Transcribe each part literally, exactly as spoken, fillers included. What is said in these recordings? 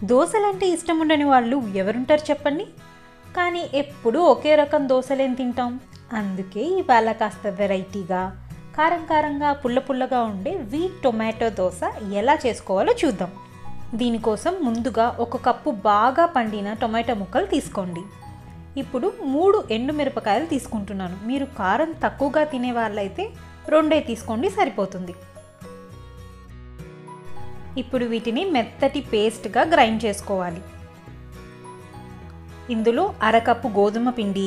దోశలంటే ఇష్టం ఉండని వాళ్ళు ఎవరుంటారు చెప్పండి? కానీ ఎప్పుడూ ఒకే రకం దోశలేం తింటాం. అందుకే ఇవాళ కాస్త వెరైటీగా, కారం కారంగా, పుల్ల పుల్లగా ఉండే వీట్ టొమాటో దోశ ఎలా చేసుకోవాలో చూద్దాం. దీనికోసం ముందుగా ఒక కప్పు బాగా పండిన టొమాటో ముక్కలు తీసుకోండి. ఇప్పుడు మూడు ఎండుమిరపకాయలు తీసుకుంటున్నాను. మీరు కారం తక్కువగా తినే వాళ్ళైతే రెండే తీసుకోండి, సరిపోతుంది. ఇప్పుడు వీటిని మెత్తటి పేస్ట్గా గ్రైండ్ చేసుకోవాలి. ఇందులో అరకప్పు గోధుమ పిండి,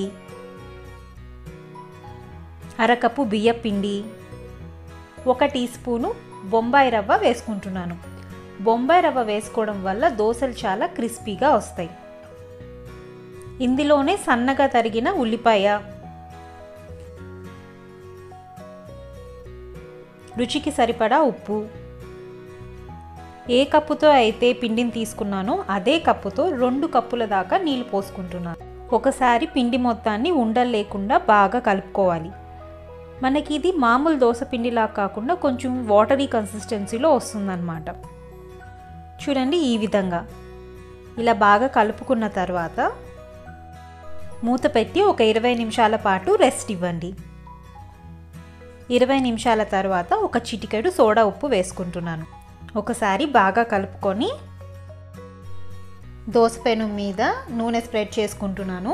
అరకప్పు బియ్యం పిండి, ఒక టీ స్పూను బొంబాయి రవ్వ వేసుకుంటున్నాను. బొంబాయి రవ్వ వేసుకోవడం వల్ల దోశలు చాలా క్రిస్పీగా వస్తాయి. ఇందులోనే సన్నగా తరిగిన ఉల్లిపాయ, రుచికి సరిపడా ఉప్పు, ఏ కప్పుతో అయితే పిండిని తీసుకున్నానో అదే కప్పుతో రెండు కప్పుల దాకా నీళ్లు పోసుకుంటున్నాను. ఒకసారి పిండి మొత్తాన్ని ఉండలు లేకుండా బాగా కలుపుకోవాలి. మనకి ఇది మామూలు దోశ పిండిలా కాకుండా కొంచెం వాటరీ కన్సిస్టెన్సీలో వస్తుందన్నమాట. చూడండి, ఈ విధంగా ఇలా బాగా కలుపుకున్న తర్వాత మూత పెట్టి ఒక ఇరవై నిమిషాల పాటు రెస్ట్ ఇవ్వండి. ఇరవై నిమిషాల తర్వాత ఒక చిటికెడు సోడా ఉప్పు వేసుకుంటున్నాను. ఒకసారి బాగా కలుపుకొని దోశ పెనం మీద నూనె స్ప్రెడ్ చేసుకుంటున్నాను.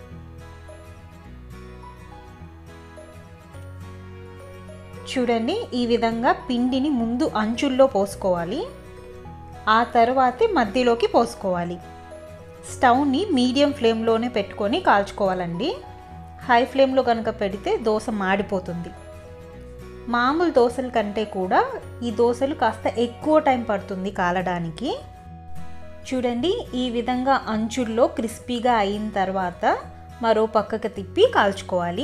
చూడండి, ఈ విధంగా పిండిని ముందు అంచుల్లో పోసుకోవాలి, ఆ తర్వాతే మధ్యలోకి పోసుకోవాలి. స్టవ్ని మీడియం ఫ్లేమ్లోనే పెట్టుకొని కాల్చుకోవాలండి. హై ఫ్లేమ్లో కనుక పెడితే దోశ మాడిపోతుంది. మామూలు దోశల కంటే కూడా ఈ దోశలు కాస్త ఎక్కువ టైం పడుతుంది కాలడానికి. చూడండి, ఈ విధంగా అంచుల్లో క్రిస్పీగా అయిన తర్వాత మరో పక్కకు తిప్పి కాల్చుకోవాలి.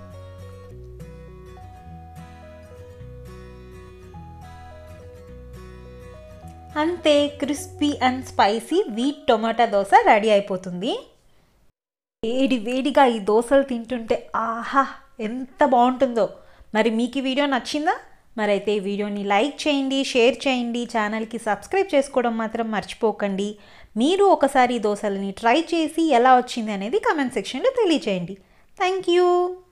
అంతే, crispy and spicy wheat tomato dosa ready అయిపోతుంది. వేడి వేడిగా ఈ దోశలు తింటుంటే ఆహా ఎంత బాగుంటుందో. మరి మీకు ఈ వీడియో నచ్చిందా? మరైతే ఈ వీడియోని లైక్ చేయండి, షేర్ చేయండి, ఛానల్కి సబ్స్క్రైబ్ చేసుకోవడం మాత్రం మర్చిపోకండి. మీరు ఒకసారి ఈ దోశలని ట్రై చేసి ఎలా వచ్చింది అనేది కామెంట్ సెక్షన్లో తెలియచేయండి. Thank you.